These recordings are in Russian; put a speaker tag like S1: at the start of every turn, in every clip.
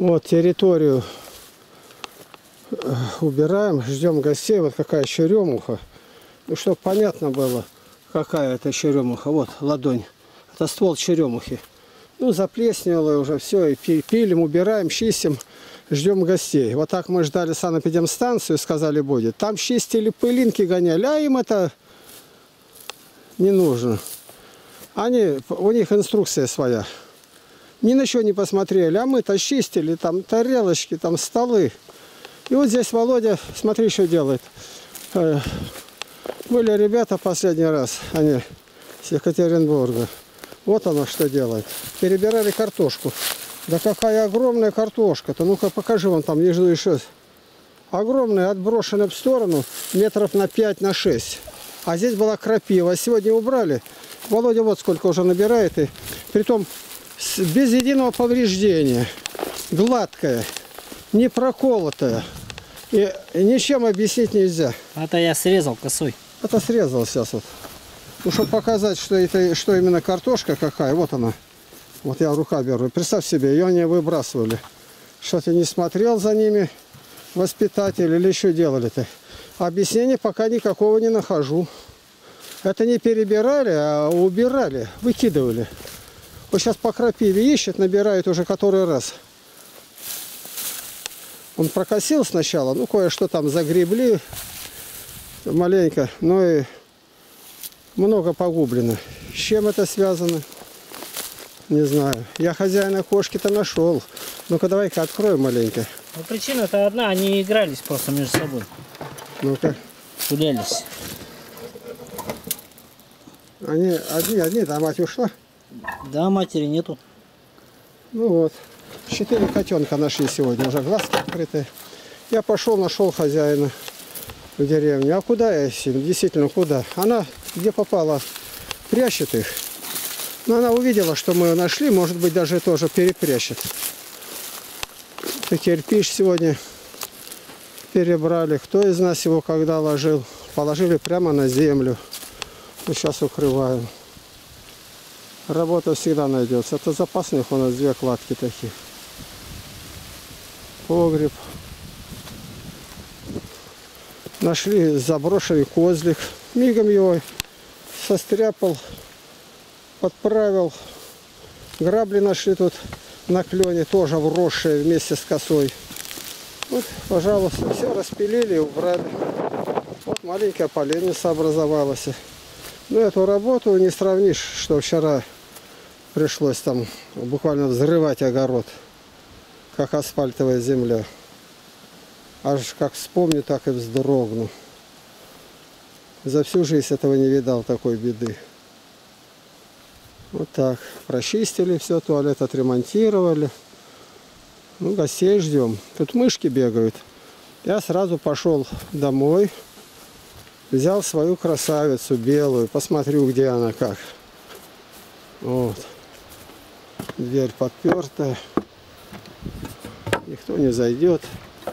S1: Вот территорию убираем, ждем гостей. Вот какая черемуха. Ну, чтобы понятно было, какая это черемуха. Вот ладонь. Это ствол черемухи. Ну, заплесневело уже все. И пилим, убираем, чистим. Ждем гостей. Вот так мы ждали санэпидемстанцию, сказали будет. Там чистили, пылинки гоняли, а им это не нужно. У них инструкция своя. Ни на что не посмотрели, а мы-то чистили, там тарелочки, там столы. И вот здесь Володя, смотри, что делает. Были ребята последний раз, они с Екатеринбурга. Вот оно что делает. Перебирали картошку. Да какая огромная картошка-то. Ну-ка покажи вон там, внизу еще. Огромная, отброшенная в сторону, метров на 5, на 6. А здесь была крапива. Сегодня убрали. Володя вот сколько уже набирает. И притом без единого повреждения. Гладкая, не проколотая. И ничем объяснить нельзя.
S2: Это я срезал косой.
S1: Это срезал сейчас вот. Ну, чтобы показать, что именно картошка какая. Вот она. Вот я рука беру. Представь себе, ее не выбрасывали. Что ты не смотрел за ними, воспитатель, или что делали-то? Объяснения пока никакого не нахожу. Это не перебирали, а убирали, выкидывали. Вот сейчас по крапиве ищет, набирают уже который раз. Он прокосил сначала, ну кое-что там загребли маленько, но и много погублено. С чем это связано? Не знаю. Я хозяина кошки-то нашел. Ну-ка, давай-ка откроем маленько.
S2: Ну, причина-то одна, они игрались просто между собой.
S1: Ну-ка.
S2: Гулялись.
S1: Они одни, да, мать ушла?
S2: Да, матери нету.
S1: Ну вот. 4 котенка нашли сегодня, уже глазки открытые. Я пошел, нашел хозяина в деревне. А куда я с ним? Действительно, куда? Она где попала, прячет их. Но она увидела, что мы ее нашли, может быть, даже тоже перепрячет. Кирпич сегодня перебрали. Кто из нас его когда ложил? Положили прямо на землю. Ну, сейчас укрываем. Работа всегда найдется. Это запасных у нас 2 кладки таких. Погреб. Нашли заброшенный козлик. Мигом его состряпал, подправил. Грабли нашли тут на клене, тоже вросшие вместе с косой. Вот, пожалуйста, все распилили и убрали. Вот маленькая поленница образовалась. Но эту работу не сравнишь, что вчера пришлось там буквально взрывать огород, как асфальтовая земля. Аж как вспомню, так и вздрогну. За всю жизнь этого не видал, такой беды. Вот так. Прочистили все, туалет отремонтировали. Ну, гостей ждем. Тут мышки бегают. Я сразу пошел домой. Взял свою красавицу белую. Посмотрю, где она как. Вот. Дверь подпертая. Никто не зайдет.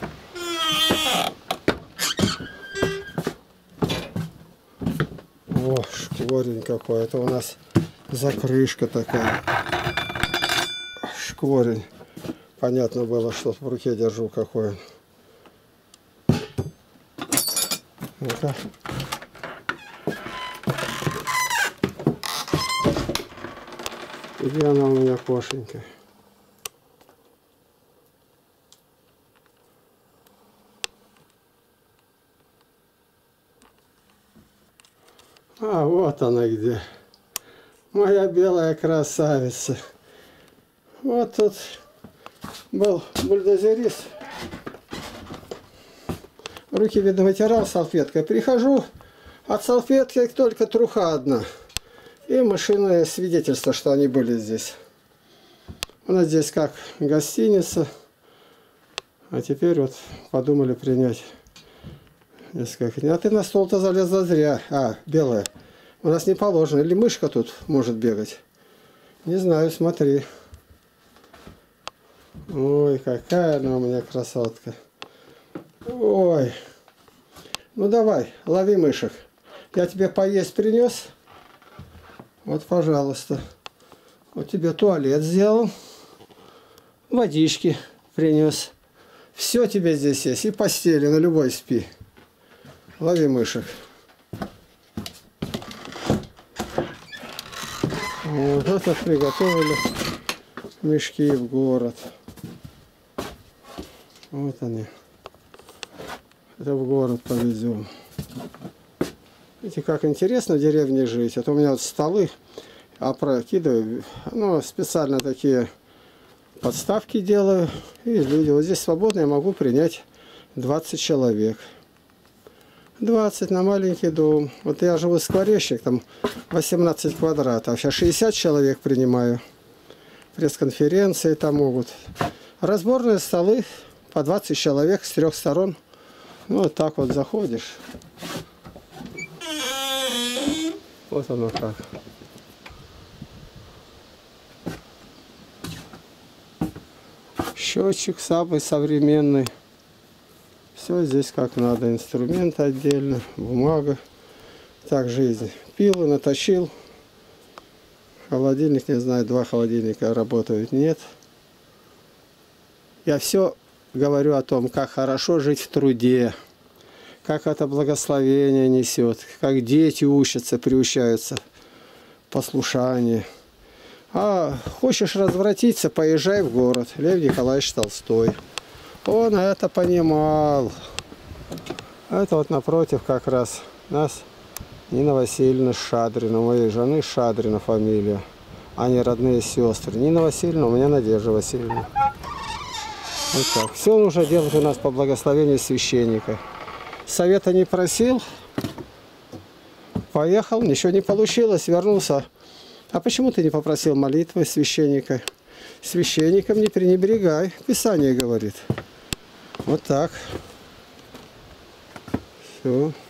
S1: О, шкворень какой. Это у нас закрышка такая. Шкворень. Понятно было, что в руке держу какой он. Ну-ка. Где она у меня, кошенька? А вот она где. Моя белая красавица. Вот тут был бульдозерист. Руки, видно, вытирал салфеткой. Прихожу, от салфетки только труха одна. И машинное свидетельство, что они были здесь. У нас здесь как гостиница. А теперь вот подумали принять несколько дней. А ты на стол-то залезла зря. А, белая. У нас не положено. Или мышка тут может бегать? Не знаю, смотри. Ой, какая она у меня красотка. Ой. Ну давай, лови мышек. Я тебе поесть принес. Вот, пожалуйста. Вот тебе туалет сделал. Водички принес. Все тебе здесь есть. И постели, на любой спи. Лови мышек. Вот это приготовили мешки в город. Вот они. Это в город повезем. Видите, как интересно в деревне жить. Это у меня вот столы опрокидываю. Ну, специально такие подставки делаю. И люди. Вот здесь свободно я могу принять 20 человек. 20 на маленький дом. Вот я живу в Скворечник, там 18 квадратов. Сейчас 60 человек принимаю. Пресс-конференции там могут. Разборные столы по 20 человек с 3 сторон. Ну, вот так вот заходишь. Вот оно как. Счетчик самый современный. Все здесь как надо. Инструмент отдельно, бумага. Так, жизнь. Пилы наточил. Холодильник, не знаю, 2 холодильника работают, нет. Я все говорю о том, как хорошо жить в труде. Как это благословение несет. Как дети учатся, приучаются. Послушание. А хочешь развратиться, поезжай в город. Лев Николаевич Толстой. Он это понимал. Это вот напротив как раз нас Нина Васильевна Шадрина, моей жены Шадрина фамилия. Они родные сестры. Нина Васильевна, у меня Надежда Васильевна. Вот так. Все нужно делать у нас по благословению священника. Совета не просил. Поехал, ничего не получилось, вернулся. А почему ты не попросил молитвы священника? Священником не пренебрегай. Писание говорит. Вот так. Все.